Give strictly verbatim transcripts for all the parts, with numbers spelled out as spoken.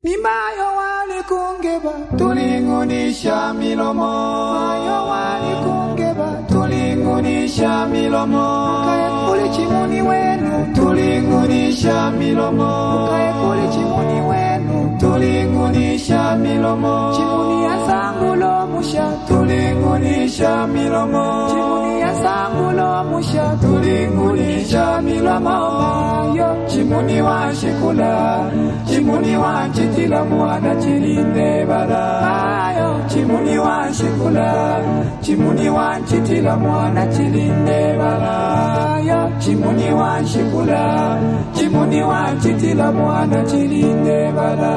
Mimayo wali kungeba tulingunisha milomo, mayo wali kungeba tulingunisha milomo, kae kuli chimuni wenu tulingunisha milomo, kae kuli chimuni wenu tulingunisha milomo, chimuni ya sangulo musha tulingunisha milomo, chimuni ya sangulo musha tulingunisha milomo, yo chimuni wa shikula, chimuni wa chitila mwana chilinde bala, ayo chimuni wa shikula, chimuni wa chitila mwana chilinde bala, ayo chimuni wa shikula, chimuni wa chitila mwana chilinde bala.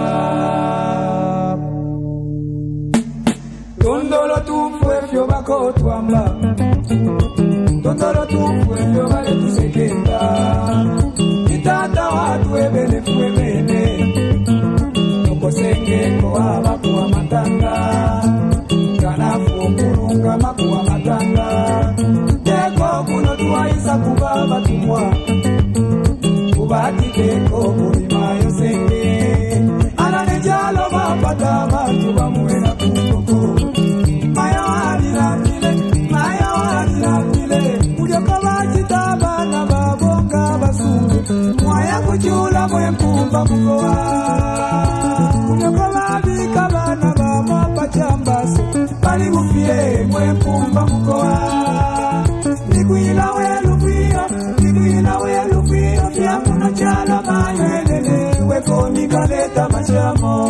Tondolo tufwe fyo bako twamba, tondolo tufwe fyo bale tusekenda, itata watu ebele fwe bene, nokosenge kwa makuwa matanga, kanafu kurunga makuwa matanga, teko kuno tuwaisa kubaba tumwa, kubati teko kurima yosenge, ananejalo mapata matu bamuena kukoko, maya walila nile, maya walila nile, ujokoba chitaba na babonga basuru, mwaya kuchula mwe mpumba mkoa, ujokoba bikaba na baba pachambasi, bali mufie mwe mpumba mkoa, nikuila welu pia, nikuila welu pia, pia kuna chala mayelele, weko nikaleta machamo,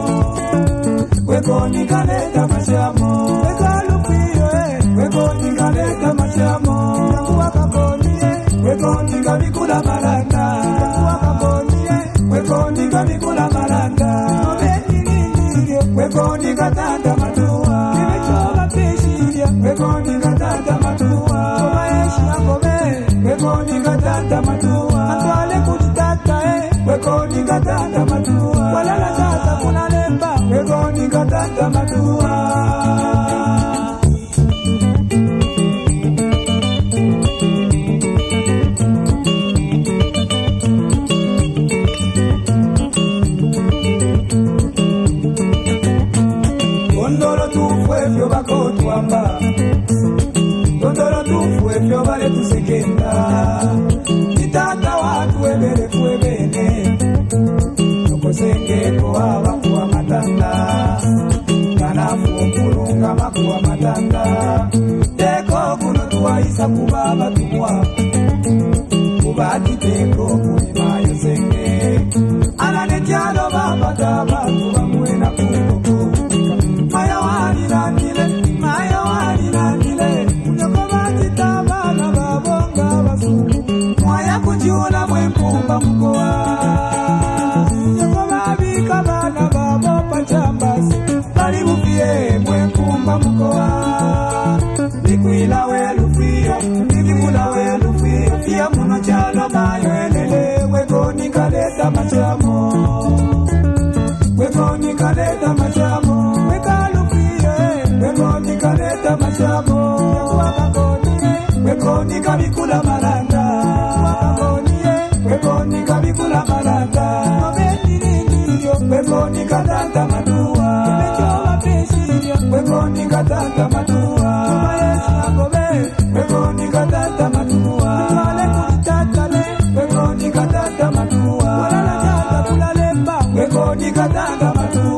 weko nikaleta machamo, weko lupio eh, weko nikaleta machamo, yakuwa kakoni eh, weko nikabikula maranda, yakuwa kakoni eh, weko nikabikula maranda, nobeni nini, weko nikatanda matua, kimechola peshiria, weko nikatanda matua, komaeshi angome, weko nikatanda matua, atwale kutitata eh, weko nikatanda matua, walala tata kunalemba, weko nikatanda matua. Tondolo tufwe fyo bako twamba, tondolo tufwe fyo bale tusekenda, itata watu ebele fwe bene, nokosenge kwa makuwa matanda, kanafu kurunga makuwa matanda, teko kuno tuwaisa kubaba tumwa, kubati teko kulima yosenge, ananejalo mapata matu bamuena kukoko, maya walila nile, maya walila nile, ujokoba chitaba na babonga basuru, mwaya kuchula mwe mpumba mkoa, ujokoba bikaba na baba pachambasi, bali mufie mwe mpumba mkoa, nikuila welu fia, nikula welu fia, fia muno chala mayelele, weko nikaleta machamo, weko nikaleta machamo, weka lupie, weko nikaleta machamo, yakuwa kakoni eh, weko nikabikula maranda, yakuwa kakoni eh, weko nikabikula maranda, nobeni nini yo, weko nikatanda matua, kimechola peshiria, weko nikatanda matua, komaeshi angome, weko nikatanda matua, atwale kutitata le, weko nikatanda matua, walala tata kulalemba, weko nikatanda matua.